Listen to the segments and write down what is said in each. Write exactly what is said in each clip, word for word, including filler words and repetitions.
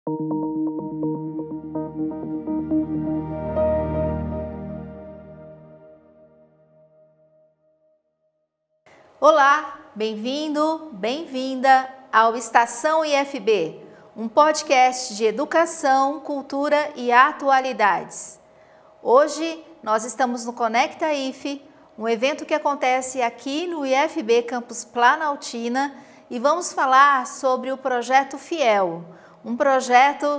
Olá, bem-vindo, bem-vinda ao Estação I F B, um podcast de educação, cultura e atualidades. Hoje nós estamos no Conecta I F, um evento que acontece aqui no I F B Campus Planaltina, e vamos falar sobre o projeto Fiel, um projeto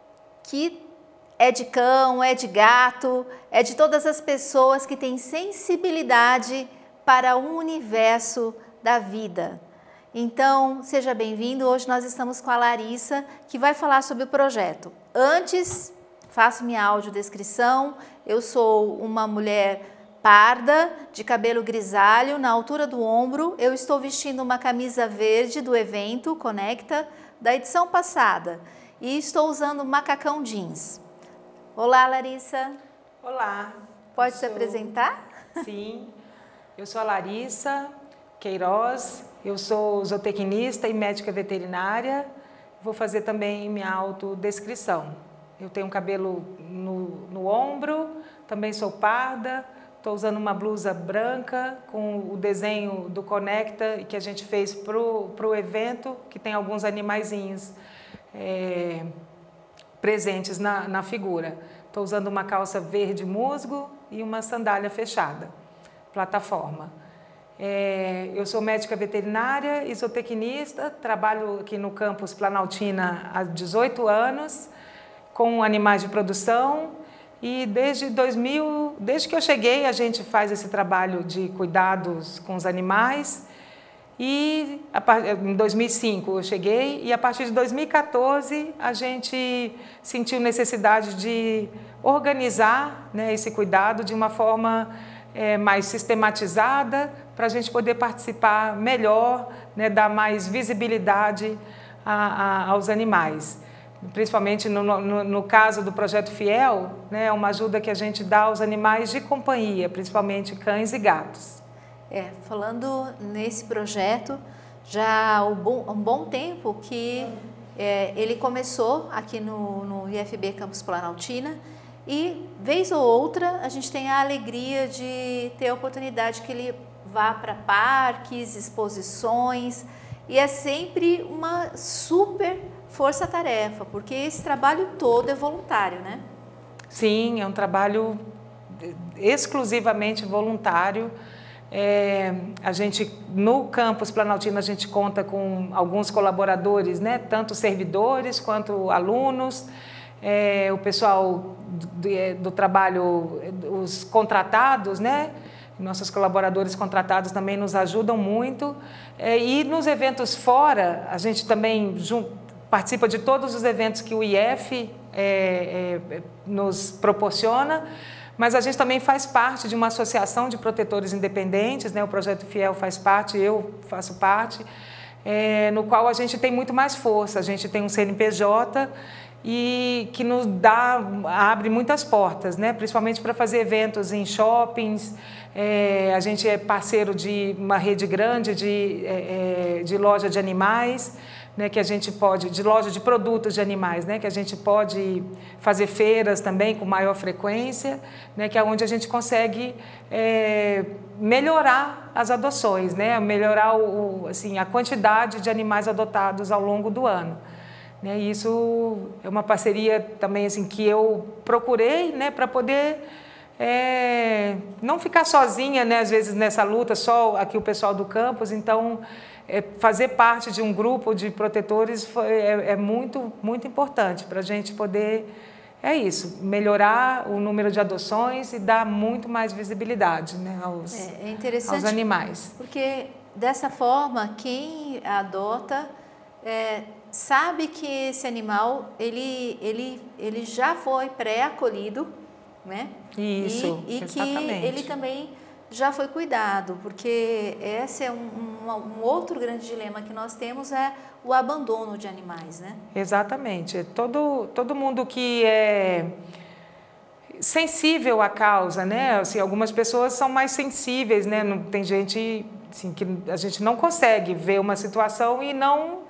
que é de cão, é de gato, é de todas as pessoas que têm sensibilidade para o universo da vida. Então, seja bem-vindo. Hoje nós estamos com a Larissa, que vai falar sobre o projeto. Antes, faço minha audiodescrição. Eu sou uma mulher parda, de cabelo grisalho, na altura do ombro. Eu estou vestindo uma camisa verde do evento Conecta, da edição passada. E estou usando macacão jeans. Olá, Larissa. Olá. Pode se sou... apresentar? Sim. Eu sou a Larissa Queiroz, eu sou zootecnista e médica veterinária. Vou fazer também minha autodescrição. Eu tenho um cabelo no, no ombro, também sou parda, estou usando uma blusa branca com o desenho do Conecta que a gente fez para o evento, que tem alguns animaizinhos é, presentes na, na figura. Estou usando uma calça verde musgo e uma sandália fechada. Plataforma. É, eu sou médica veterinária e zootecnista, trabalho aqui no campus Planaltina há dezoito anos, com animais de produção, e desde dois mil, desde que eu cheguei, a gente faz esse trabalho de cuidados com os animais, e em dois mil e cinco eu cheguei, e a partir de dois mil e quatorze a gente sentiu necessidade de organizar, né, esse cuidado de uma forma É, mais sistematizada, para a gente poder participar melhor, né, dar mais visibilidade a, a, aos animais. Principalmente no, no, no caso do Projeto Fiel, né, é uma ajuda que a gente dá aos animais de companhia, principalmente cães e gatos. É, falando nesse projeto, já há um bom, um bom tempo que é, ele começou aqui no, no I F B Campus Planaltina. E, vez ou outra, a gente tem a alegria de ter a oportunidade que ele vá para parques, exposições, e é sempre uma super força-tarefa, porque esse trabalho todo é voluntário, né? Sim, é um trabalho exclusivamente voluntário. É, a gente, no campus Planaltina, a gente conta com alguns colaboradores, né? Tanto servidores quanto alunos. É, o pessoal do, do trabalho, os contratados, né? Nossos colaboradores contratados também nos ajudam muito. É, e nos eventos fora, a gente também jun, participa de todos os eventos que o I F é, é, nos proporciona, mas a gente também faz parte de uma associação de protetores independentes, né? O Projeto Fiel faz parte, eu faço parte, é, no qual a gente tem muito mais força. A gente tem um C N P J e que nos dá, abre muitas portas, né? Principalmente para fazer eventos em shoppings. É, a gente é parceiro de uma rede grande de, é, de loja de animais, né? Que a gente pode, de loja de produtos de animais, né? Que a gente pode fazer feiras também com maior frequência, né? Que é onde a gente consegue é, melhorar as adoções, né? Melhorar o, assim, a quantidade de animais adotados ao longo do ano. E isso é uma parceria também assim, que eu procurei, né, para poder é, não ficar sozinha, né, às vezes nessa luta, só aqui o pessoal do campus. Então, é, fazer parte de um grupo de protetores foi, é, é muito, muito importante para a gente poder, é isso, melhorar o número de adoções e dar muito mais visibilidade, né, aos, é, é interessante aos animais. Porque dessa forma, quem adota é, sabe que esse animal ele, ele, ele já foi pré-acolhido, né? Isso, e, e exatamente. que ele também já foi cuidado, porque esse é um, um, um outro grande dilema que nós temos, é o abandono de animais, né? Exatamente. Todo, todo mundo que é sensível à causa, né? Assim, algumas pessoas são mais sensíveis, né? Não, tem gente assim, que a gente não consegue ver uma situação e não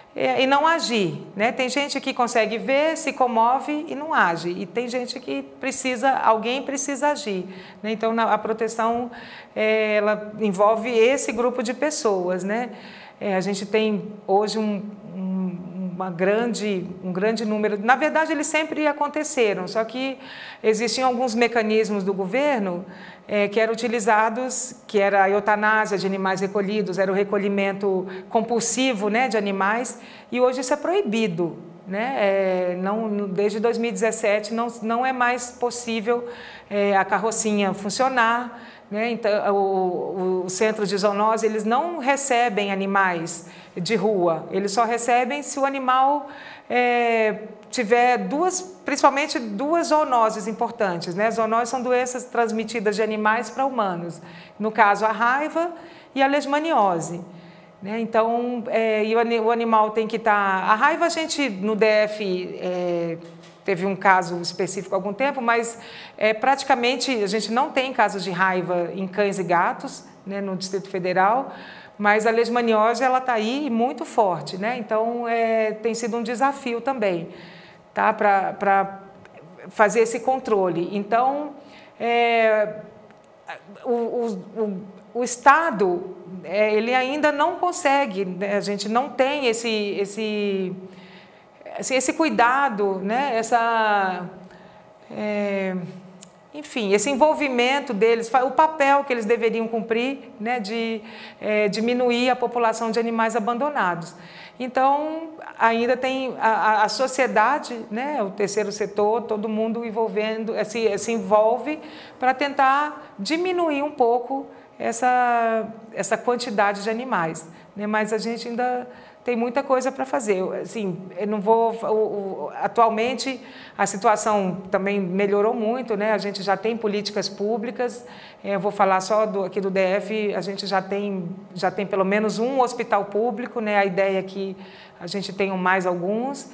e não agir, né? Tem gente que consegue ver, se comove e não age, e tem gente que precisa, alguém precisa agir, né? Então a proteção é, ela envolve esse grupo de pessoas, né? É, a gente tem hoje um, um, uma grande, um grande número, na verdade eles sempre aconteceram, só que existiam alguns mecanismos do governo É, que eram utilizados, que era a eutanásia de animais recolhidos, era o recolhimento compulsivo, né, de animais, e hoje isso é proibido, né? É, não, desde dois mil e dezessete não, não é mais possível é, a carrocinha funcionar, né? Então, o, o centro de zoonose, eles não recebem animais de rua, eles só recebem se o animal é, tiver duas, principalmente duas zoonoses importantes, né? Zoonoses são doenças transmitidas de animais para humanos, no caso a raiva e a leishmaniose, né? Então, é, e o, o animal tem que estar... Tá, a raiva a gente no D F é, teve um caso específico há algum tempo, mas é, praticamente a gente não tem casos de raiva em cães e gatos, né, no Distrito Federal, mas a leishmaniose ela está aí muito forte, né? Então é, tem sido um desafio também, tá? Para fazer esse controle. Então é, o, o, o Estado é, ele ainda não consegue, né? A gente não tem esse esse esse, esse cuidado, né? Essa é, enfim, esse envolvimento deles, o papel que eles deveriam cumprir, né, de é, diminuir a população de animais abandonados. Então, ainda tem a, a sociedade, né, o terceiro setor, todo mundo envolvendo, se, se envolve para tentar diminuir um pouco essa, essa quantidade de animais, né, mas a gente ainda tem muita coisa para fazer. Assim, eu não vou, o, o, atualmente a situação também melhorou muito, né? A gente já tem políticas públicas. Eu vou falar só do, aqui do D F. A gente já tem já tem pelo menos um hospital público, né? A ideia é que a gente tenha mais alguns.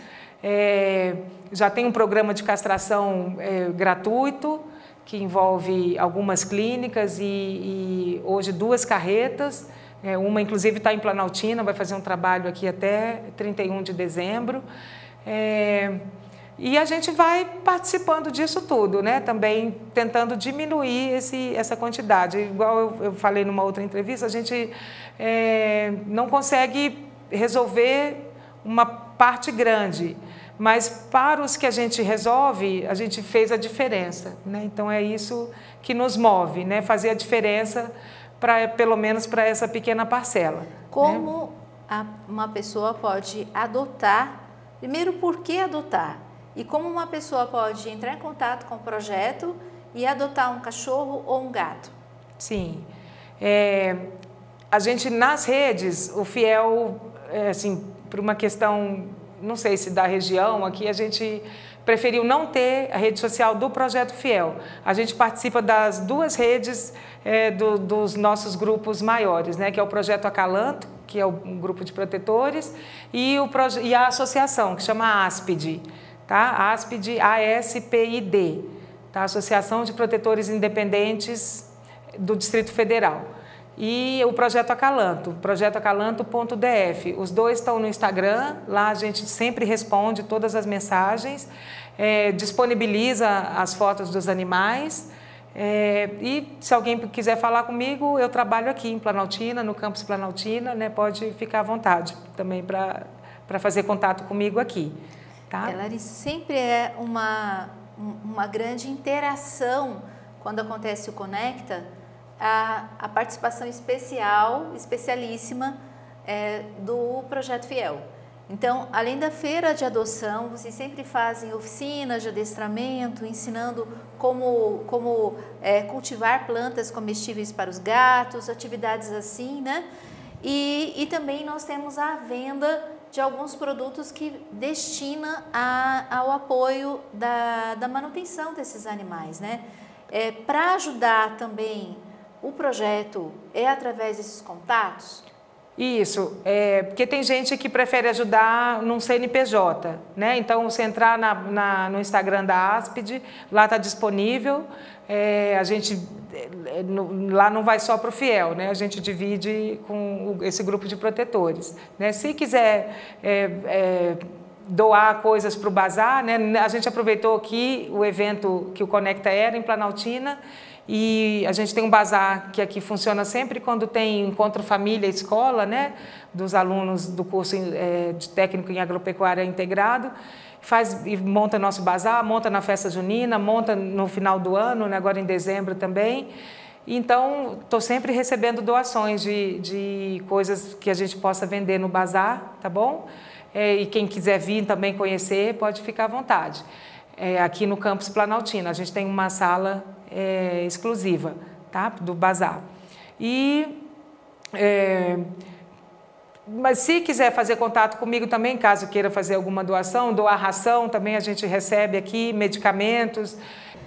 É, já tem um programa de castração é, gratuito que envolve algumas clínicas e, e hoje duas carretas. É, uma, inclusive, está em Planaltina, vai fazer um trabalho aqui até trinta e um de dezembro. É, e a gente vai participando disso tudo, né? Também tentando diminuir esse, essa quantidade. Igual eu, eu falei numa outra entrevista, a gente é, não consegue resolver uma parte grande, mas para os que a gente resolve, a gente fez a diferença, né? Então, é isso que nos move, né? Fazer a diferença, pra, pelo menos para essa pequena parcela. Como, né, a, uma pessoa pode adotar, primeiro, por que adotar? E como uma pessoa pode entrar em contato com o projeto e adotar um cachorro ou um gato? Sim. É, a gente, nas redes, o Fiel, é, assim, por uma questão, não sei se da região, aqui a gente preferiu não ter a rede social do Projeto Fiel. A gente participa das duas redes é, do, dos nossos grupos maiores, né, que é o Projeto Acalanto, que é um grupo de protetores, e, o, e a associação, que chama ASPID, tá? ASPID, A S P I D, tá? Associação de Protetores Independentes do Distrito Federal. E o Projeto Acalanto, projeto acalanto ponto D F. Os dois estão no Instagram, lá a gente sempre responde todas as mensagens, é, disponibiliza as fotos dos animais. É, e se alguém quiser falar comigo, eu trabalho aqui em Planaltina, no campus Planaltina, né, pode ficar à vontade também para para fazer contato comigo aqui. Tá? É, Larissa, sempre é uma, uma grande interação quando acontece o Conecta, A, a participação especial, especialíssima é, do Projeto Fiel. Então, além da feira de adoção, vocês sempre fazem oficinas de adestramento, ensinando como, como é, cultivar plantas comestíveis para os gatos, atividades assim, né? E, e também nós temos a venda de alguns produtos que destina a, ao apoio da, da manutenção desses animais, né? É, para ajudar também o projeto é através desses contatos? Isso, é, porque tem gente que prefere ajudar num C N P J, né? Então, você entrar na, na, no Instagram da Aspid, lá está disponível, é, a gente, é, no, lá não vai só para o Fiel, né? A gente divide com esse grupo de protetores, né? Se quiser é, é, doar coisas para o bazar, né? A gente aproveitou aqui o evento que o Conecta era em Planaltina, e a gente tem um bazar que aqui funciona sempre quando tem encontro família-escola, né, dos alunos do curso é, de técnico em agropecuária integrado, faz e monta nosso bazar, monta na festa junina, monta no final do ano, né, agora em dezembro também. Então, estou sempre recebendo doações de, de coisas que a gente possa vender no bazar, tá bom? É, e quem quiser vir também conhecer, pode ficar à vontade. É, aqui no campus Planaltina, a gente tem uma sala é, exclusiva, tá? Do bazar. E, é, mas se quiser fazer contato comigo também, caso queira fazer alguma doação, doar ração, também a gente recebe aqui, medicamentos.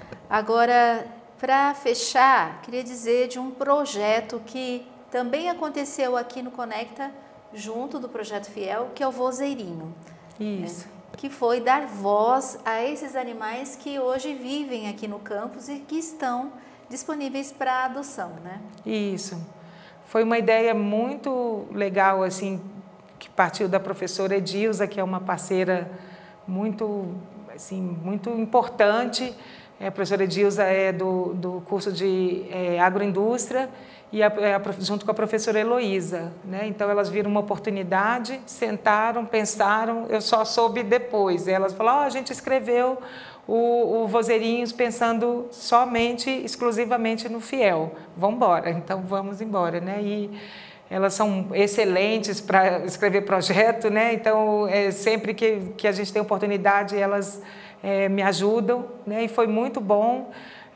Agora, para fechar, queria dizer de um projeto que também aconteceu aqui no Conecta, junto do Projeto Fiel, que é o Vozeirinho. Isso. Né? Que foi dar voz a esses animais que hoje vivem aqui no campus e que estão disponíveis para adoção, né? Isso. Foi uma ideia muito legal, assim, que partiu da professora Edilza, que é uma parceira muito, assim, muito importante. A professora Edilza é do, do curso de é, agroindústria e a, a, junto com a professora Heloísa, né? Então, elas viram uma oportunidade, sentaram, pensaram, eu só soube depois. Elas falaram, oh, a gente escreveu o, o Vozeirinhos pensando somente, exclusivamente no Fiel. Vamos embora, então vamos embora, né? E elas são excelentes para escrever projeto, né? Então, é, sempre que, que a gente tem oportunidade, elas é, me ajudam, né? E foi muito bom.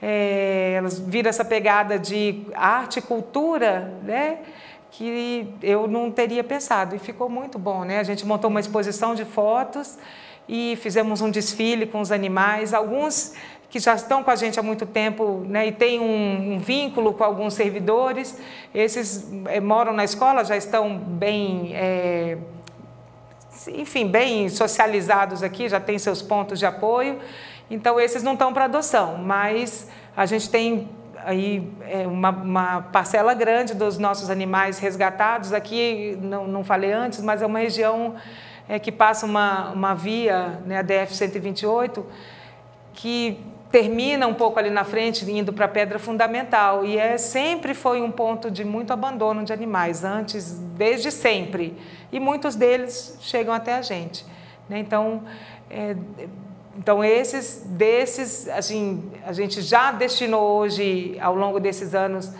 É, elas viram essa pegada de arte e cultura, né, que eu não teria pensado, e ficou muito bom, né? A gente montou uma exposição de fotos e fizemos um desfile com os animais, alguns que já estão com a gente há muito tempo, né, e tem um, um vínculo com alguns servidores, esses é, moram na escola, já estão bem, é, enfim, bem socializados aqui, já têm seus pontos de apoio. Então, esses não estão para adoção, mas a gente tem aí é, uma, uma parcela grande dos nossos animais resgatados. Aqui, não, não falei antes, mas é uma região é, que passa uma, uma via, né, a D F cento e vinte e oito, que termina um pouco ali na frente, indo para a Pedra Fundamental. E é, sempre foi um ponto de muito abandono de animais, antes, desde sempre. E muitos deles chegam até a gente, né? Então, é, Então, esses, desses, assim, a gente já destinou hoje, ao longo desses anos,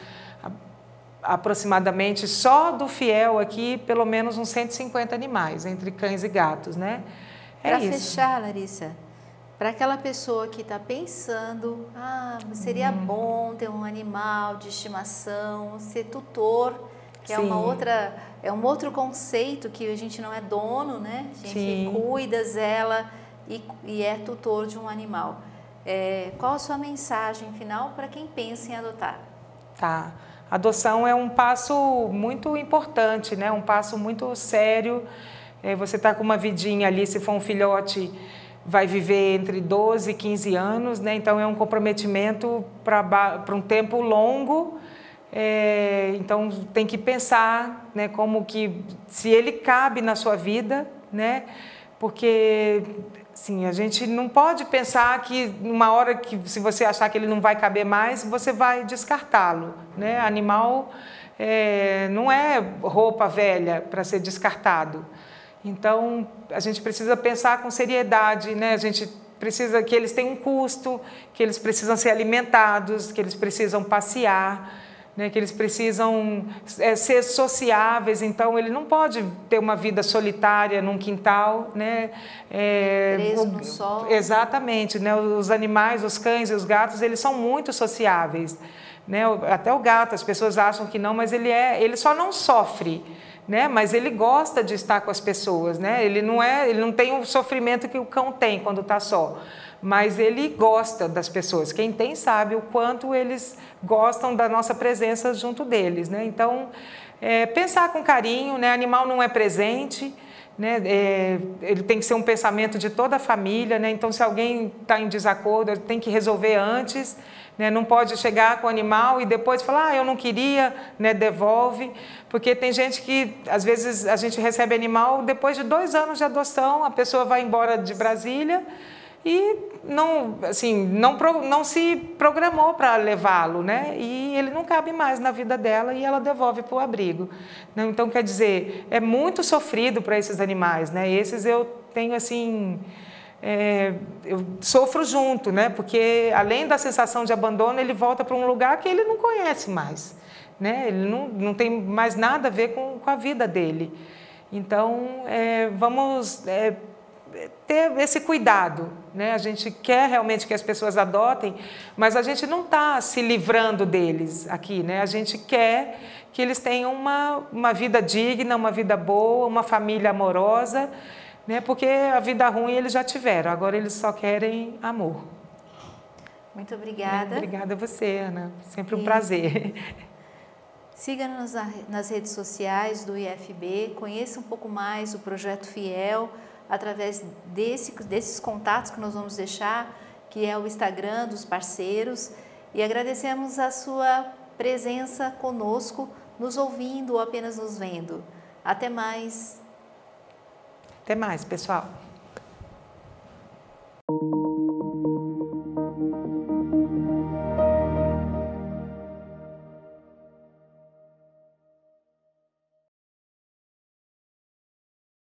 aproximadamente, só do Fiel aqui, pelo menos uns cento e cinquenta animais, entre cães e gatos, né? É Para isso. fechar, Larissa, para aquela pessoa que está pensando, ah, seria hum. bom ter um animal de estimação, ser tutor, que Sim. é uma outra, é um outro conceito que a gente não é dono, né? A gente Sim. cuida, zela e, e é tutor de um animal. É, qual a sua mensagem final para quem pensa em adotar? Tá. A adoção é um passo muito importante, né? Um passo muito sério. É, você está com uma vidinha ali, se for um filhote, vai viver entre doze e quinze anos, né? Então é um comprometimento para um tempo longo. É, então tem que pensar, né, como que, se ele cabe na sua vida, né? Porque assim, a gente não pode pensar que numa hora que, se você achar que ele não vai caber mais, você vai descartá-lo, né? Animal é, não é roupa velha para ser descartado. Então, a gente precisa pensar com seriedade, né? A gente precisa que eles tenham um custo, que eles precisam ser alimentados, que eles precisam passear, né? Que eles precisam é, ser sociáveis. Então, ele não pode ter uma vida solitária num quintal, né? É, Preso no sol. Exatamente, né? Os animais, os cães e os gatos, eles são muito sociáveis, né? Até o gato, as pessoas acham que não, mas ele é, ele só não sofre, né? Mas ele gosta de estar com as pessoas, né? Ele não é, ele não tem o sofrimento que o cão tem quando está só, mas ele gosta das pessoas. Quem tem sabe o quanto eles gostam da nossa presença junto deles, né? Então, é, pensar com carinho, né? Animal não é presente, né? É, ele tem que ser um pensamento de toda a família, né? Então, se alguém está em desacordo, ele tem que resolver antes, né? Não pode chegar com o animal e depois falar, ah, eu não queria, né? Devolve, porque tem gente que, às vezes, a gente recebe animal, depois de dois anos de adoção, a pessoa vai embora de Brasília e não, assim, não, não se programou para levá-lo, né? E ele não cabe mais na vida dela e ela devolve para o abrigo. Então, quer dizer, é muito sofrido para esses animais, né? Esses eu tenho, assim, é, eu sofro junto, né? Porque, além da sensação de abandono, ele volta para um lugar que ele não conhece mais, né? Ele não, não tem mais nada a ver com, com a vida dele. Então, é, vamos... É, ter esse cuidado, né? A gente quer realmente que as pessoas adotem, mas a gente não está se livrando deles aqui, né? A gente quer que eles tenham uma, uma vida digna, uma vida boa, uma família amorosa, né? Porque a vida ruim eles já tiveram, agora eles só querem amor. Muito obrigada. Obrigada a você, Ana. Sempre um e... prazer. Siga-nos nas redes sociais do I F B, conheça um pouco mais o Projeto Fiel, através desse, desses contatos que nós vamos deixar, que é o Instagram dos parceiros, e agradecemos a sua presença conosco, nos ouvindo ou apenas nos vendo. Até mais! Até mais, pessoal!